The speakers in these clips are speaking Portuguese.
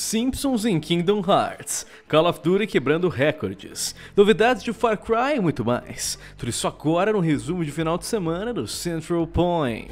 Simpsons em Kingdom Hearts, Call of Duty quebrando recordes, novidades de Far Cry e muito mais. Tudo isso agora no resumo de final de semana do Central Point.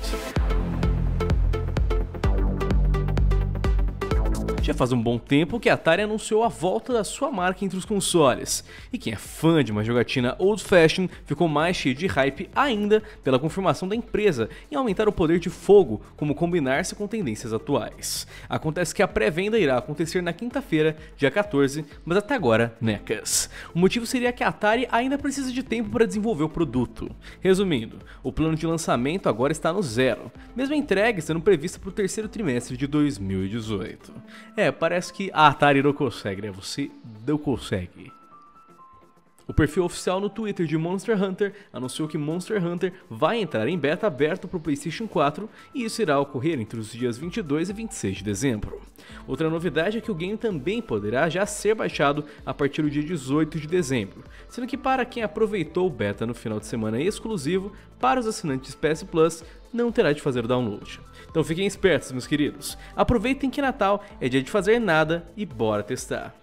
Já faz um bom tempo que a Atari anunciou a volta da sua marca entre os consoles, e quem é fã de uma jogatina old fashion ficou mais cheio de hype ainda pela confirmação da empresa em aumentar o poder de fogo, como combinar-se com tendências atuais. Acontece que a pré-venda irá acontecer na quinta-feira, dia 14, mas até agora, necas. O motivo seria que a Atari ainda precisa de tempo para desenvolver o produto. Resumindo, o plano de lançamento agora está no zero, mesmo a entrega sendo prevista para o terceiro trimestre de 2018. Parece que a Atari não consegue, né? Você não consegue. O perfil oficial no Twitter de Monster Hunter anunciou que Monster Hunter vai entrar em beta aberto para o PlayStation 4 e isso irá ocorrer entre os dias 22 e 26 de dezembro. Outra novidade é que o game também poderá já ser baixado a partir do dia 18 de dezembro, sendo que para quem aproveitou o beta no final de semana exclusivo, para os assinantes PS Plus, não terá de fazer o download. Então fiquem espertos, meus queridos. Aproveitem que Natal é dia de fazer nada e bora testar.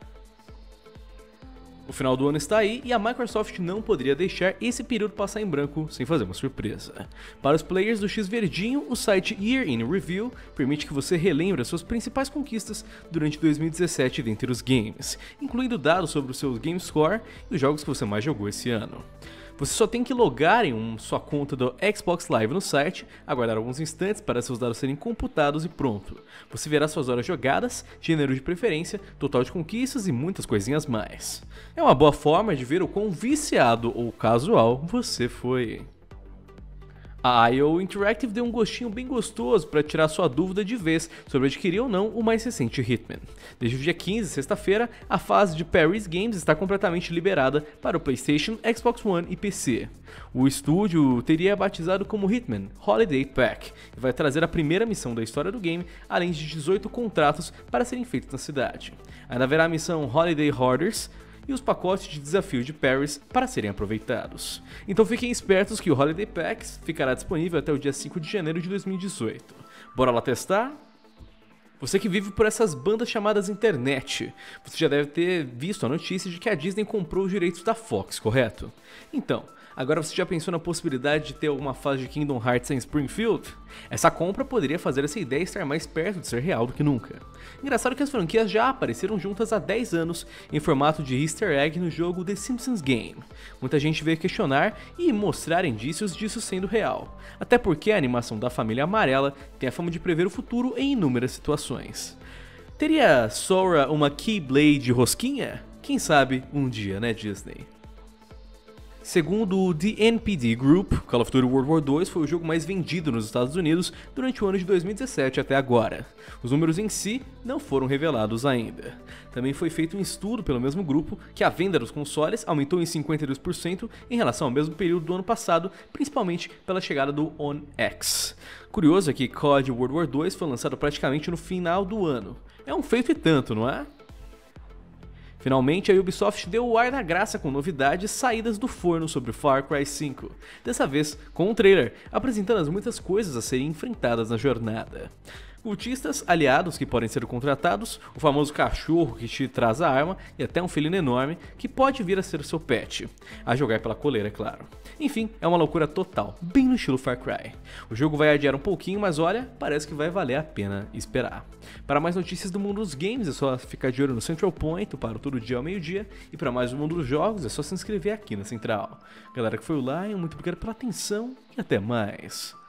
O final do ano está aí e a Microsoft não poderia deixar esse período passar em branco sem fazer uma surpresa. Para os players do X Verdinho, o site Year in Review permite que você relembre as suas principais conquistas durante 2017 dentre os games, incluindo dados sobre o seu Game Score e os jogos que você mais jogou esse ano. Você só tem que logar em sua conta do Xbox Live no site, aguardar alguns instantes para seus dados serem computados e pronto. Você verá suas horas jogadas, gênero de preferência, total de conquistas e muitas coisinhas mais. É uma boa forma de ver o quão viciado ou casual você foi. A IO Interactive deu um gostinho bem gostoso para tirar sua dúvida de vez sobre adquirir ou não o mais recente Hitman. Desde o dia 15, sexta-feira, a fase de Paris Games está completamente liberada para o PlayStation, Xbox One e PC. O estúdio teria batizado como Hitman Holiday Pack e vai trazer a primeira missão da história do game, além de 18 contratos para serem feitos na cidade. Ainda haverá a missão Holiday Hoarders e os pacotes de desafio de Paris para serem aproveitados. Então fiquem espertos que o Holiday Packs ficará disponível até o dia 5 de janeiro de 2018. Bora lá testar? Você que vive por essas bandas chamadas internet, você já deve ter visto a notícia de que a Disney comprou os direitos da Fox, correto? Então, agora você já pensou na possibilidade de ter alguma fase de Kingdom Hearts em Springfield? Essa compra poderia fazer essa ideia estar mais perto de ser real do que nunca. Engraçado que as franquias já apareceram juntas há 10 anos em formato de easter egg no jogo The Simpsons Game. Muita gente veio questionar e mostrar indícios disso sendo real, até porque a animação da família amarela tem a fama de prever o futuro em inúmeras situações. Teria Sora uma Keyblade rosquinha? Quem sabe um dia, né, Disney? Segundo o The NPD Group, Call of Duty World War II foi o jogo mais vendido nos Estados Unidos durante o ano de 2017 até agora. Os números em si não foram revelados ainda. Também foi feito um estudo pelo mesmo grupo que a venda dos consoles aumentou em 52% em relação ao mesmo período do ano passado, principalmente pela chegada do One X. Curioso é que COD World War II foi lançado praticamente no final do ano. É um feito e tanto, não é? Finalmente, a Ubisoft deu o ar da graça com novidades saídas do forno sobre Far Cry 5, dessa vez com um trailer, apresentando as muitas coisas a serem enfrentadas na jornada. Cultistas, aliados que podem ser contratados, o famoso cachorro que te traz a arma e até um felino enorme que pode vir a ser seu pet, a jogar pela coleira, é claro. Enfim, é uma loucura total, bem no estilo Far Cry. O jogo vai adiar um pouquinho, mas olha, parece que vai valer a pena esperar. Para mais notícias do mundo dos games é só ficar de olho no Central Point, para todo dia ao meio-dia, e para mais do mundo dos jogos é só se inscrever aqui na Central. Galera que foi lá, muito obrigado pela atenção e até mais.